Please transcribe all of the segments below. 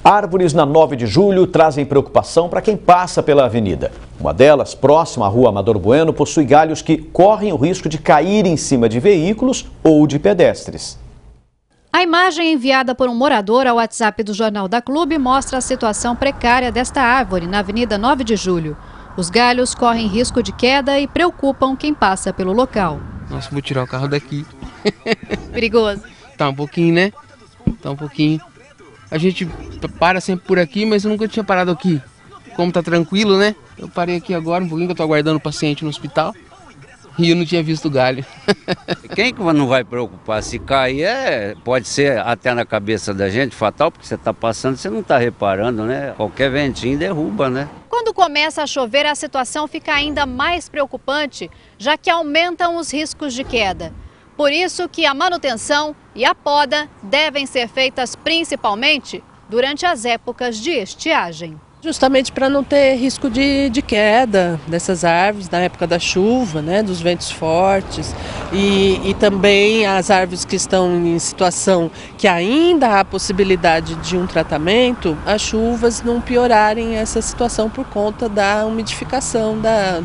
Árvores na 9 de julho trazem preocupação para quem passa pela avenida. Uma delas, próxima à rua Amador Bueno, possui galhos que correm o risco de cair em cima de veículos ou de pedestres. A imagem enviada por um morador ao WhatsApp do Jornal da Clube mostra a situação precária desta árvore na Avenida 9 de Julho. Os galhos correm risco de queda e preocupam quem passa pelo local. Nossa, vou tirar o carro daqui. Perigoso. Tá um pouquinho, né? Tá um pouquinho. A gente para sempre por aqui, mas eu nunca tinha parado aqui. Como tá tranquilo, né? Eu parei aqui agora um pouquinho, que eu tô aguardando o paciente no hospital. E eu não tinha visto o galho. Quem que não vai preocupar? Se cair, pode ser até na cabeça da gente fatal, porque você está passando, você não está reparando, né? Qualquer ventinho derruba, né? Quando começa a chover, a situação fica ainda mais preocupante, já que aumentam os riscos de queda. Por isso que a manutenção e a poda devem ser feitas principalmente durante as épocas de estiagem. Justamente para não ter risco de queda dessas árvores na época da chuva, né, dos ventos fortes e também as árvores que estão em situação que ainda há possibilidade de um tratamento, as chuvas não piorarem essa situação por conta da umidificação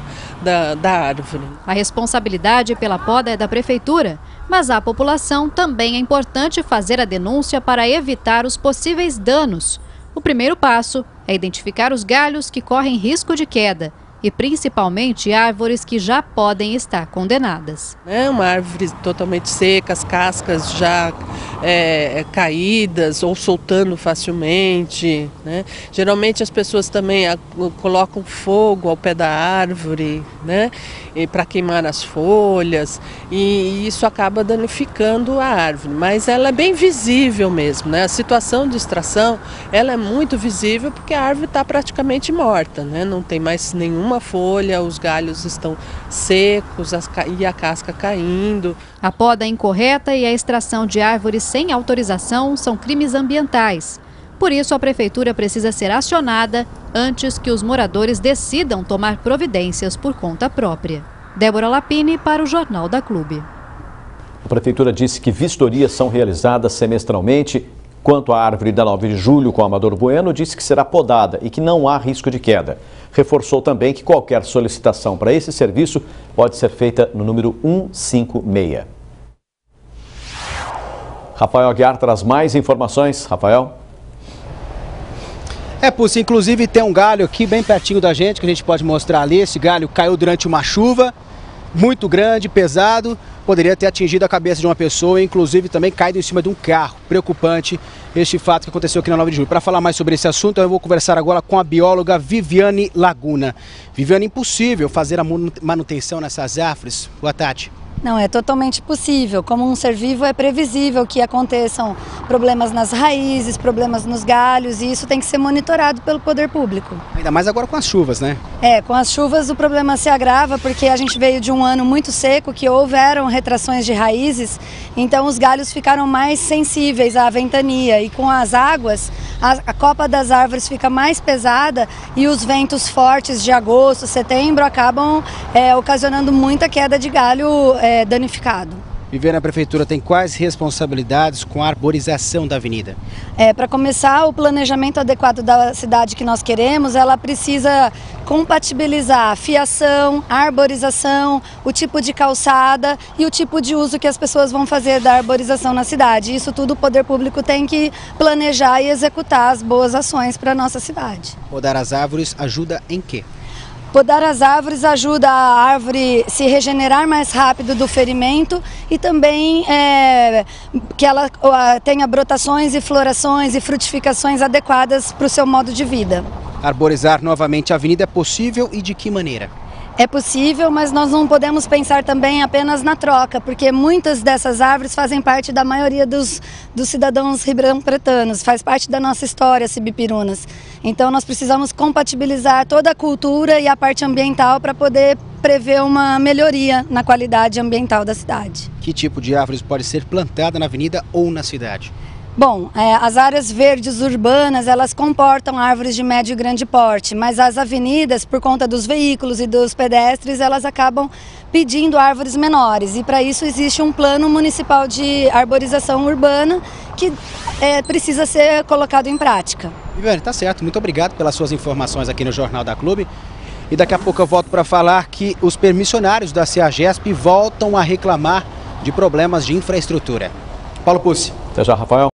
da árvore. A responsabilidade pela poda é da prefeitura, mas à população também é importante fazer a denúncia para evitar os possíveis danos. O primeiro passo é identificar os galhos que correm risco de queda e principalmente árvores que já podem estar condenadas. Uma árvore totalmente seca, as cascas já caídas ou soltando facilmente, né? Geralmente as pessoas também colocam fogo ao pé da árvore, né? Para queimar as folhas, e isso acaba danificando a árvore, mas ela é bem visível mesmo, né? A situação de extração ela é muito visível porque a árvore está praticamente morta, né? Não tem mais nenhuma folha, os galhos estão secos e a casca caindo. A poda incorreta e a extração de árvores sem autorização são crimes ambientais. Por isso, a prefeitura precisa ser acionada antes que os moradores decidam tomar providências por conta própria. Débora Lapini para o Jornal da Clube. A prefeitura disse que vistorias são realizadas semestralmente. Quanto à árvore da 9 de julho com Amador Bueno, disse que será podada e que não há risco de queda. Reforçou também que qualquer solicitação para esse serviço pode ser feita no número 156. Rafael Aguiar traz mais informações. Rafael. Puxa, inclusive tem um galho aqui bem pertinho da gente que a gente pode mostrar ali. Esse galho caiu durante uma chuva muito grande, pesado, poderia ter atingido a cabeça de uma pessoa, inclusive também caído em cima de um carro. Preocupante este fato que aconteceu aqui na 9 de julho. Para falar mais sobre esse assunto, eu vou conversar agora com a bióloga Viviane Laguna. Viviane, impossível fazer a manutenção nessas árvores? Boa tarde. Não, é totalmente possível. Como um ser vivo, é previsível que aconteçam problemas nas raízes, problemas nos galhos, e isso tem que ser monitorado pelo poder público. Ainda mais agora com as chuvas, né? Com as chuvas o problema se agrava, porque a gente veio de um ano muito seco, que houveram retrações de raízes, então os galhos ficaram mais sensíveis à ventania, e com as águas, a copa das árvores fica mais pesada e os ventos fortes de agosto, setembro, acabam ocasionando muita queda de galho danificado. Viviane, a prefeitura tem quais responsabilidades com a arborização da avenida? Para começar, o planejamento adequado da cidade que nós queremos, ela precisa compatibilizar a fiação, a arborização, o tipo de calçada e o tipo de uso que as pessoas vão fazer da arborização na cidade. Isso tudo o poder público tem que planejar e executar as boas ações para a nossa cidade. Podar as árvores ajuda em quê? Podar as árvores ajuda a árvore se regenerar mais rápido do ferimento e também que ela tenha brotações e florações e frutificações adequadas para o seu modo de vida. Arborizar novamente a avenida é possível e de que maneira? É possível, mas nós não podemos pensar também apenas na troca, porque muitas dessas árvores fazem parte da maioria dos cidadãos ribeirão-pretanos, faz parte da nossa história, cibipirunas. Então nós precisamos compatibilizar toda a cultura e a parte ambiental para poder prever uma melhoria na qualidade ambiental da cidade. Que tipo de árvores pode ser plantada na avenida ou na cidade? Bom, as áreas verdes urbanas, elas comportam árvores de médio e grande porte, mas as avenidas, por conta dos veículos e dos pedestres, elas acabam pedindo árvores menores. E para isso existe um plano municipal de arborização urbana que precisa ser colocado em prática. Viviane, tá certo. Muito obrigado pelas suas informações aqui no Jornal da Clube. E daqui a pouco eu volto para falar que os permissionários da CEAGESP voltam a reclamar de problemas de infraestrutura. Paulo Pucci. Até já, Rafael.